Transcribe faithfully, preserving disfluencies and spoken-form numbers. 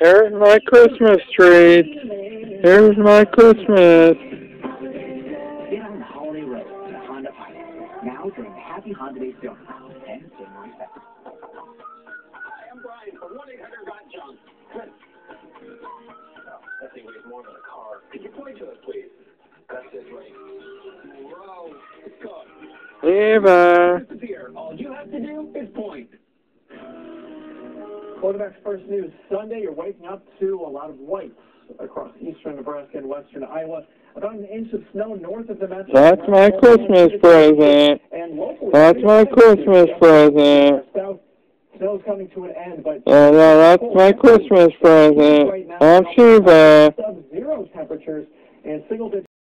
Here's my Christmas treat. Here's my Christmas. Get on the holiday road in a Honda Pilot. Now during the Happy Honda Day sale and January second. Hi, I'm Brian from one eight hundred got junk. That thing weighs more than a car. Could you point to it, please? That's it, right. Whoa, it's gone. Eva. Disappear. All you have to do is point. Quarterback's first news Sunday. You're waking up to a lot of whites across eastern Nebraska and western Iowa. About an inch of snow north of the metro. That's my Christmas present. And locally, That's my Christmas present. South, snow's coming to an end, but Oh, no, that's my Christmas present. I'm Shiva. Sub-zero temperatures and single-digit